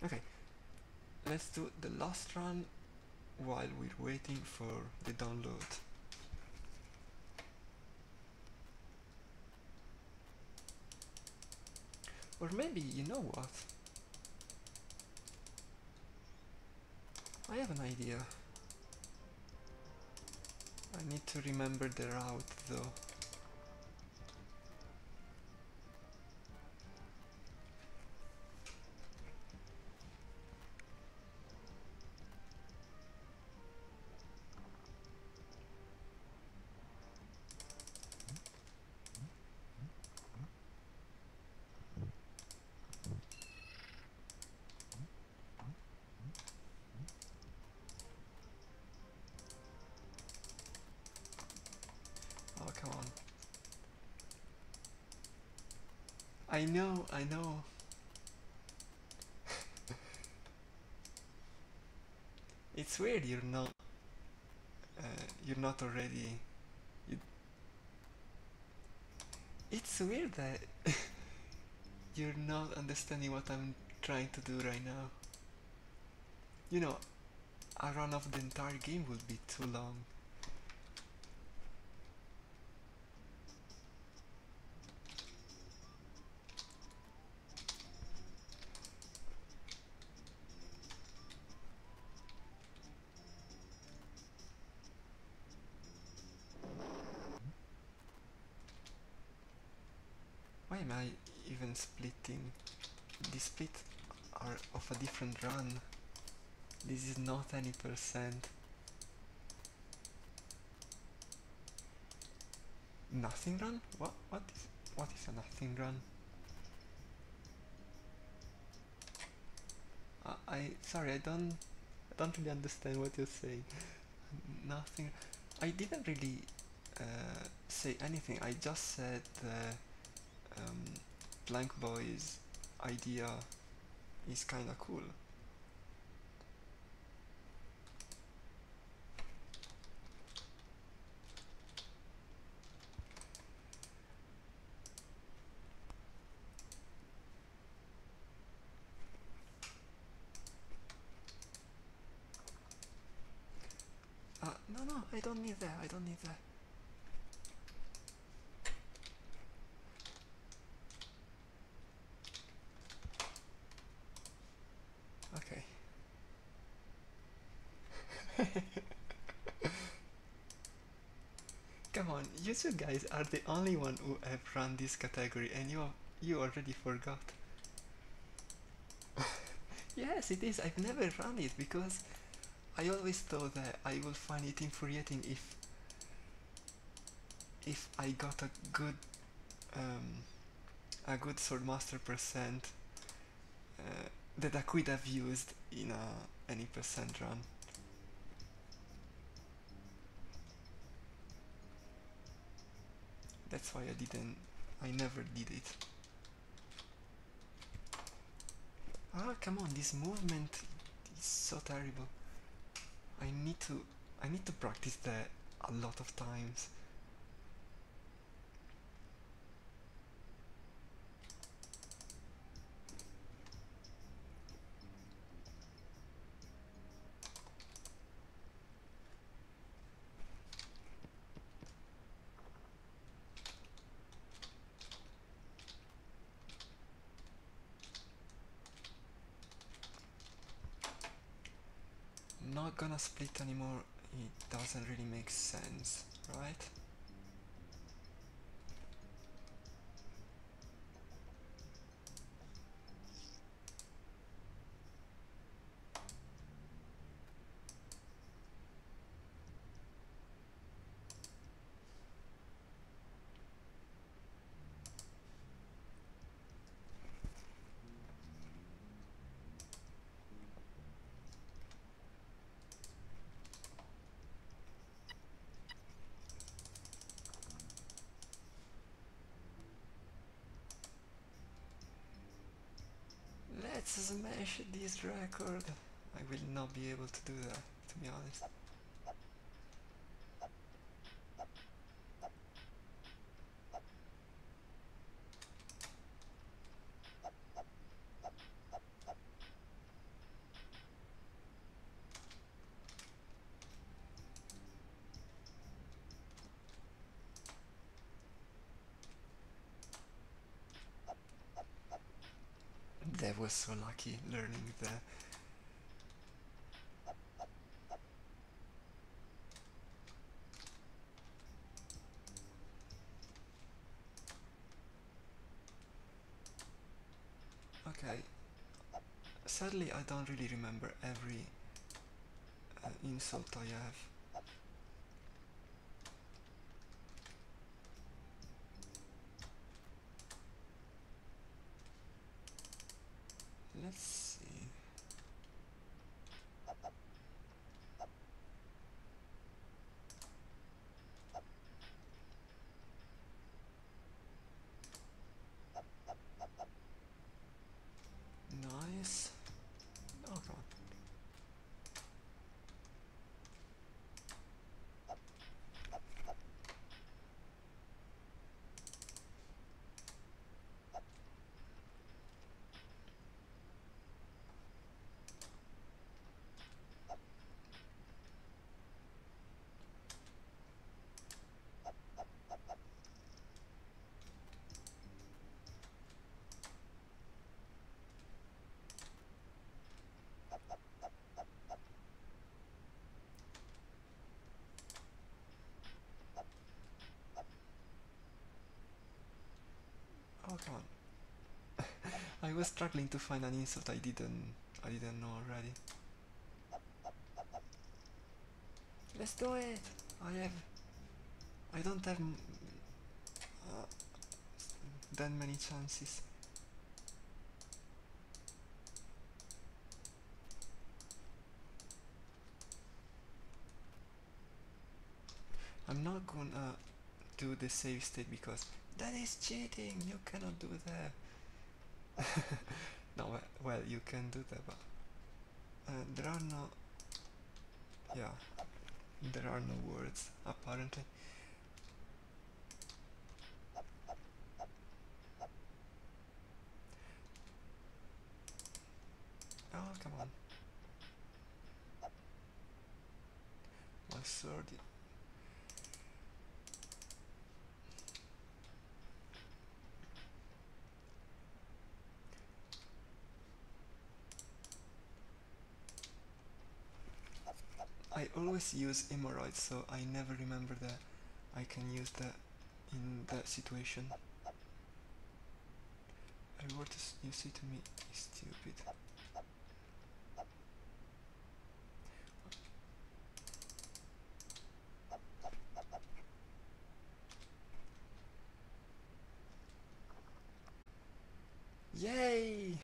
Okay, let's do the last run while we're waiting for the download. Or maybe, you know what? I have an idea. I need to remember the route though. Oh, come on. I know, I know. It's weird you're not already. You, it's weird that you're not understanding what I'm trying to do right now. You know, a run of the entire game would be too long. Why am I even splitting? The split are of a different run. This is not any percent. Nothing run? What is a nothing run? Sorry, I don't really understand what you're saying. Nothing. I didn't really say anything. I just said um, Blank Boy's idea is kinda cool. No, I don't need that. I don't need that. Okay. Come on, you two guys are the only one who have run this category, and you already forgot. Yes, it is. I've never run it because I always thought that I will find it infuriating if I got um, a good Swordmaster percent that I could have used in any percent run. That's why I never did it. Ah, come on, this movement is so terrible. I need to, I need to practice that a lot of times. Not gonna split anymore, it doesn't really make sense, right? Let's smash this record. I will not be able to do that, to be honest. was so lucky learning the... Okay, sadly I don't really remember every insult I have. Let's see. Nice. Oh, come on. Oh, come on. I was struggling to find an insult I didn't know already. Let's do it! I don't have uh, that many chances. I'm not gonna do the save state because that is cheating, you cannot do that. No, well, you can do that, but there are no... yeah, there are no words, apparently. Oh, come on. My sword... I always use hemorrhoids, so I never remember that I can use that in that situation. A word you say to me is stupid. Yay!